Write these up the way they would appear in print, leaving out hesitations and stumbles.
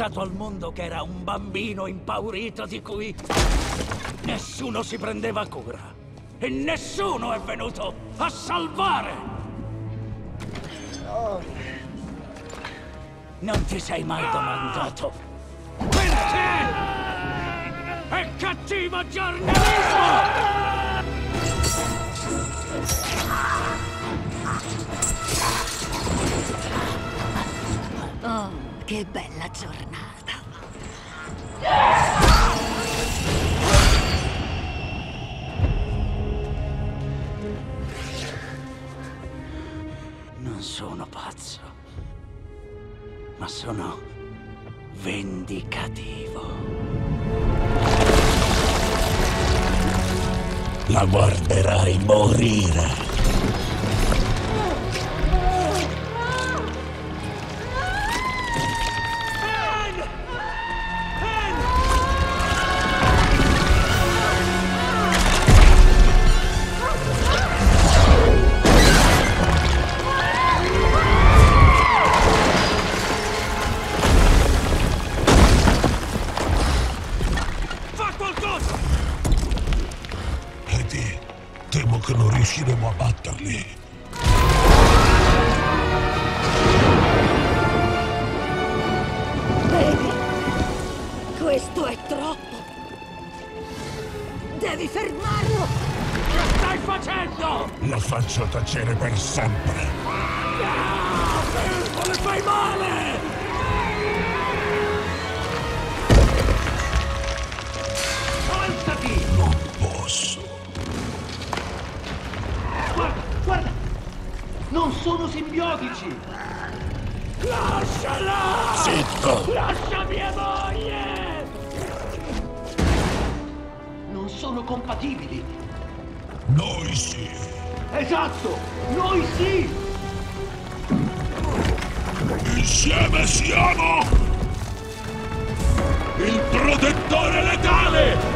portato al mondo che era un bambino impaurito di cui nessuno si prendeva cura. E nessuno è venuto a salvare! Non ti sei mai domandato perché? È cattivo giornalismo! Oh, che bella giornata! Non sono pazzo, ma sono vendicativo. La guarderai morire. Temo che non riusciremo a batterli. Vedi? Questo è troppo. Devi fermarlo. Che stai facendo? La faccio tacere per sempre. Come fai male? Alzati! Non posso. Guarda! Non sono simbiotici! Lasciala! Zitto! Lascia mia moglie! Non sono compatibili! Noi sì! Esatto! Noi sì! Insieme siamo il protettore letale!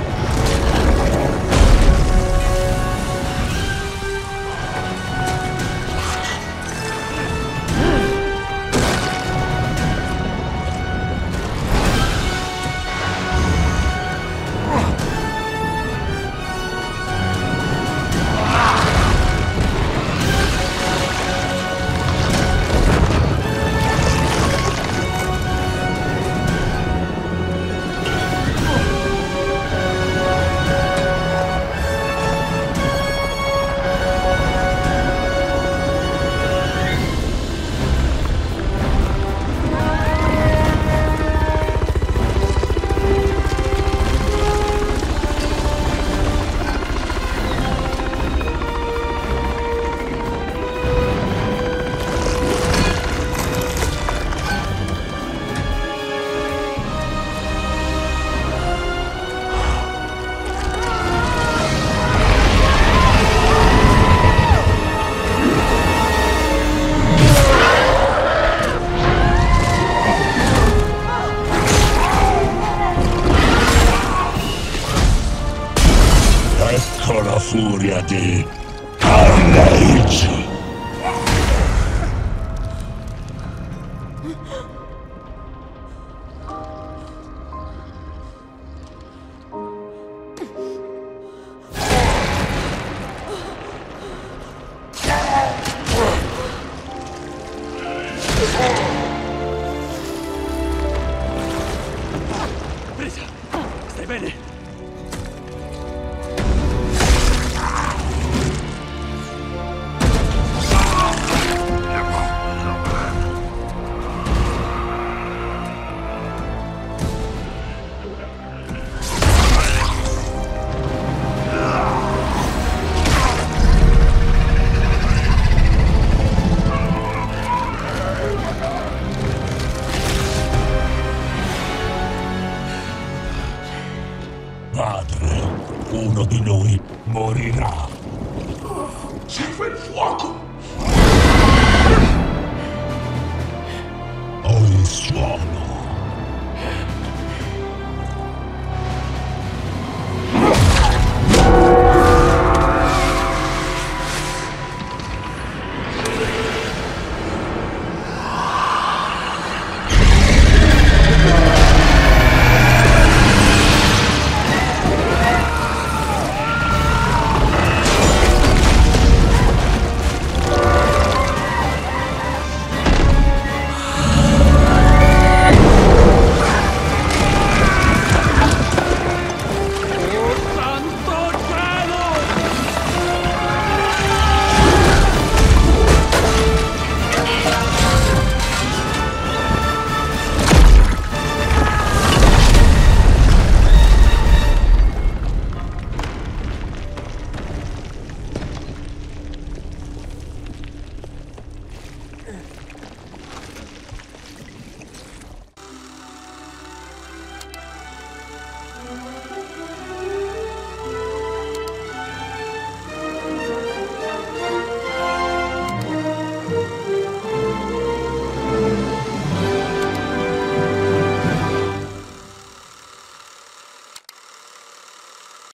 Ecco la furia di Carnage! Presa! Stai bene? Padre, uno di noi morirà. Serve il fuoco! Ho il suono.